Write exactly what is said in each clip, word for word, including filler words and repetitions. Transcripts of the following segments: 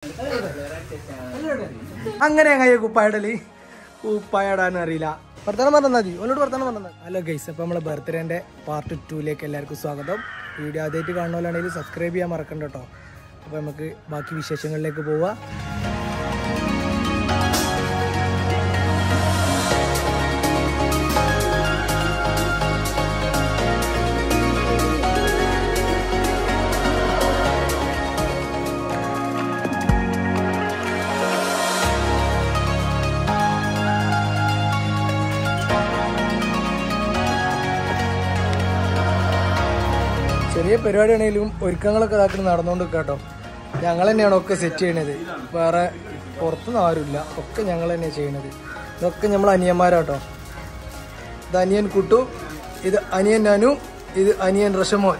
അങ്ങനെ അങ്ങനെ കുപ്പായിടല് കുപ്പായിടാനും അറിയില്ല. വർത്തമാനം പറഞ്ഞാൽ മതി, ഒന്നോട് വർത്തമാനം പറഞ്ഞാൽ. ഹലോ ഗൈസ്, അപ്പോൾ നമ്മളെ ബർത്ത്ഡേൻ്റെ പാർട്ട് ടൂയിലേക്ക് എല്ലാവർക്കും സ്വാഗതം. വീഡിയോ ആദ്യമായിട്ട് കാണുന്നവരാണെങ്കിൽ സബ്സ്ക്രൈബ് ചെയ്യാൻ മറക്കണ്ട കേട്ടോ. അപ്പോൾ നമുക്ക് ബാക്കി വിശേഷങ്ങളിലേക്ക് പോവാം. ചെറിയ പരിപാടി ആണെങ്കിലും ഒരുക്കങ്ങളൊക്കെ ഇതാക്കി നടന്നുകൊണ്ട് കേട്ടോ. ഞങ്ങൾ തന്നെയാണ് ഒക്കെ സെറ്റ് ചെയ്യണത്, വേറെ പുറത്തുനിന്ന് ആരുമില്ല, ഒക്കെ ഞങ്ങൾ തന്നെയാണ് ചെയ്യണത്. ഇതൊക്കെ നമ്മൾ അനിയന്മാരാട്ടോ. ഇത് അനിയൻ കുട്ടു, ഇത് അനിയൻ നാനു, ഇത് അനിയൻ റഷമോൻ.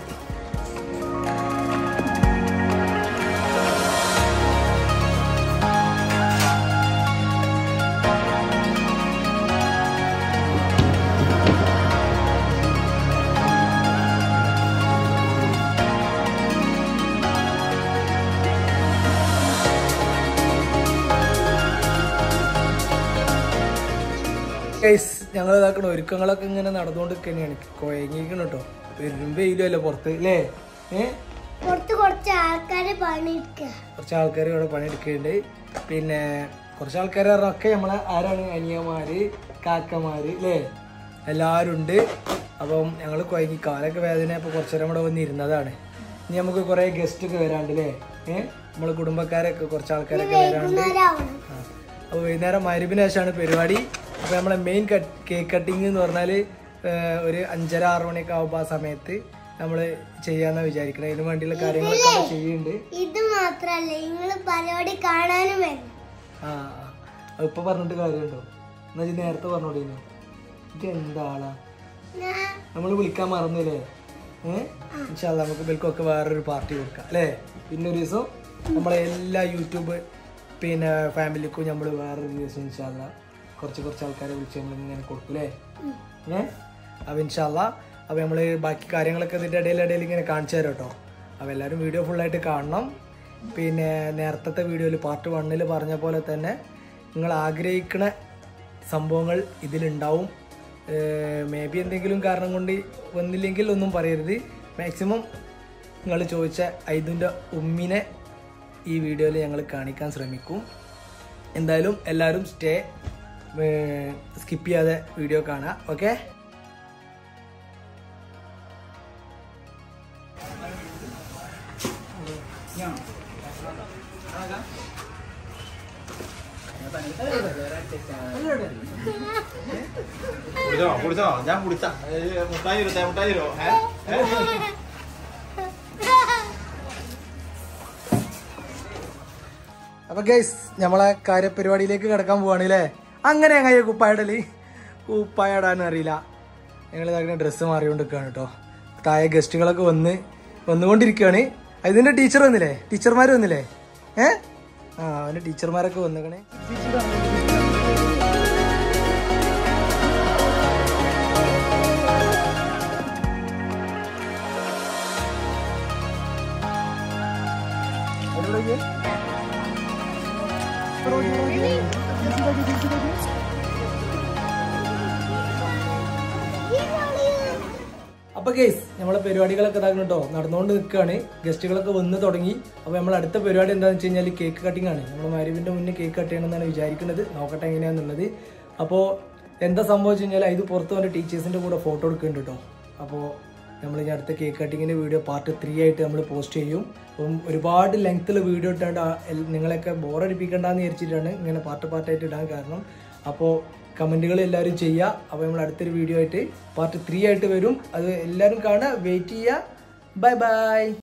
ഞങ്ങൾ ഇതാക്കണ ഒരുക്കങ്ങളൊക്കെ ഇങ്ങനെ നടന്നുകൊണ്ട് തന്നെയാണ്. കൊയങ്ങിക്കണം കേട്ടോ, പെരും വെയിലല്ലേ പുറത്ത് അല്ലേ? ഏഹ് കുറച്ച് ആൾക്കാര് പണിയെടുക്കുക കുറച്ച് ആൾക്കാർ ഇവിടെ പണിയെടുക്കുന്നുണ്ട്. പിന്നെ കുറച്ച് ആൾക്കാർ പറഞ്ഞൊക്കെ നമ്മളെ ആരാണ്, അനിയന്മാര്, കാക്കമാര് അല്ലേ, എല്ലാവരും ഉണ്ട്. അപ്പം ഞങ്ങൾ കൊയങ്ങി കാലൊക്കെ വേദന. അപ്പോൾ കുറച്ചു നേരം ഇവിടെ വന്നിരുന്നതാണ്. ഇനി നമുക്ക് കുറേ ഗസ്റ്റ് ഒക്കെ വരാണ്ട് അല്ലേ? ഏഹ് നമ്മളെ കുടുംബക്കാരൊക്കെ കുറച്ച് ആൾക്കാരൊക്കെ വരാണ്ട്. അപ്പോൾ വൈകുന്നേരം മഗ്‌രിബിന് ശേഷമാണ് പരിപാടി. അപ്പോൾ നമ്മളെ മെയിൻ കട്ട് കേക്ക് കട്ടിങ് എന്ന് പറഞ്ഞാൽ ഒരു അഞ്ചര ആറ് മണിയൊക്കെ ആകുമ്പോൾ ആ സമയത്ത് നമ്മൾ ചെയ്യാന്നാ വിചാരിക്കണം. അതിന് വേണ്ടിയുള്ള കാര്യങ്ങളൊക്കെ ചെയ്യുന്നുണ്ട്. ഇത് മാത്രല്ല, നിങ്ങൾ പരിപാടി കാണാനും ആ ഇപ്പൊ പറഞ്ഞിട്ട് കാര്യമുണ്ടോ? എന്നാ നേരത്തെ പറഞ്ഞോടീനു. ഇത് എന്താളാ നമ്മൾ വിളിക്കാൻ മറന്നില്ലേ? ഏഹ് ഇൻഷാ അല്ലാഹ് നമുക്ക് ഇവർക്കൊക്കെ വേറൊരു പാർട്ടി കൊടുക്കാം അല്ലേ? പിന്നെ ഒരു ദിവസം നമ്മളെ എല്ലാ യൂട്യൂബ് പിന്നെ ഫാമിലിക്കും നമ്മൾ വേറൊരു ദിവസം ഇൻഷാ അല്ലാഹ് കുറച്ച് കുറച്ച് ആൾക്കാരെ വിളിച്ച് നമ്മൾ ഇങ്ങനെ കൊടുക്കും അല്ലേ? ഏഹ് അപ്പോൾ ഇൻഷാ അല്ലാഹ് അപ്പോൾ നമ്മൾ ബാക്കി കാര്യങ്ങളൊക്കെ ഇതിൻ്റെ ഇടയിൽ ഇടയിൽ ഇങ്ങനെ കാണിച്ചു തരാം കേട്ടോ. അപ്പോൾ എല്ലാവരും വീഡിയോ ഫുള്ളായിട്ട് കാണണം. പിന്നെ നേരത്തെ വീഡിയോയിൽ പാർട്ട് വണ്ണിൽ പറഞ്ഞ പോലെ തന്നെ നിങ്ങൾ ആഗ്രഹിക്കുന്ന സംഭവങ്ങൾ ഇതിലുണ്ടാവും. മേ ബി എന്തെങ്കിലും കാരണം കൊണ്ട് വന്നില്ലെങ്കിൽ ഒന്നും പറയരുത്. മാക്സിമം നിങ്ങൾ ചോദിച്ച ഐദുൻ്റെ ഉമ്മിനെ ഈ വീഡിയോയിൽ ഞങ്ങൾ കാണിക്കാൻ ശ്രമിക്കും. എന്തായാലും എല്ലാവരും സ്റ്റേ സ്കിപ്പ് ചെയ്യാതെ വീഡിയോ കാണാം. ഓക്കെ, ഞാൻ കുടിച്ച മുട്ടായി തരോ മുട്ടായി തരോ അപ്പൊ ഗൈസ് നമ്മളെ കാര്യപരിപാടിയിലേക്ക് കിടക്കാൻ പോവാണ് അല്ലേ? അങ്ങനെ അങ്ങനെ കുപ്പായിടല് കുപ്പായിടാനും അറിയില്ല. ഞങ്ങൾ ഇതാക്കുന്ന ഡ്രസ്സ് മാറിക്കൊണ്ടിരിക്കുകയാണ് കേട്ടോ. താഴെ ഗസ്റ്റുകളൊക്കെ വന്ന് വന്നുകൊണ്ടിരിക്കുകയാണ്. ഇതിന്റെ ടീച്ചർ വന്നില്ലേ? ടീച്ചർമാർ വന്നില്ലേ? ഏഹ് ആ അവന്റെ ടീച്ചർമാരൊക്കെ വന്നിക്കണേ. അപ്പൊ ഗൈസ് നമ്മളെ പരിപാടികളൊക്കെ ഇതാക്കണം കേട്ടോ, നടന്നുകൊണ്ട് നിൽക്കുകയാണ്. ഗസ്റ്റുകളൊക്കെ വന്ന് തുടങ്ങി. അപ്പോൾ നമ്മൾ അടുത്ത പരിപാടി എന്താണെന്ന് വെച്ച് കഴിഞ്ഞാൽ കേക്ക് കട്ടിംഗ് ആണ്. നമ്മൾ മഗ്‌രിബിന്റെ മുന്നേ കേക്ക് കട്ട് ചെയ്യണമെന്നാണ് വിചാരിക്കുന്നത്. നോക്കട്ടെ എങ്ങനെയാണെന്നുള്ളത്. അപ്പോൾ എന്താ സംഭവിച്ചു കഴിഞ്ഞാൽ ഇത് പുറത്ത് വന്ന ടീച്ചേഴ്സിൻ്റെ കൂടെ ഫോട്ടോ എടുക്കുന്നുണ്ട് കേട്ടോ. അപ്പോൾ നമ്മൾ ഇനി അടുത്ത കേക്ക് കട്ടിങ്ങിൻ്റെ വീഡിയോ പാർട്ട് ത്രീ ആയിട്ട് നമ്മൾ പോസ്റ്റ് ചെയ്യും. അപ്പം ഒരുപാട് ലെങ്ത്തുള്ള വീഡിയോ ഇട്ടാണ്ട് നിങ്ങളെയൊക്കെ ബോറടിപ്പിക്കേണ്ടെന്ന് വിചാരിച്ചിട്ടാണ് ഇങ്ങനെ പാർട്ട് പാർട്ടായിട്ട് ഇടാൻ കാരണം. അപ്പോൾ കമൻറ്റുകൾ എല്ലാവരും ചെയ്യുക. അപ്പോൾ നമ്മൾ അടുത്തൊരു വീഡിയോ ആയിട്ട് പാർട്ട് ത്രീ ആയിട്ട് വരും. അത് എല്ലാവരും കാണുക, വെയിറ്റ് ചെയ്യുക. Bye by.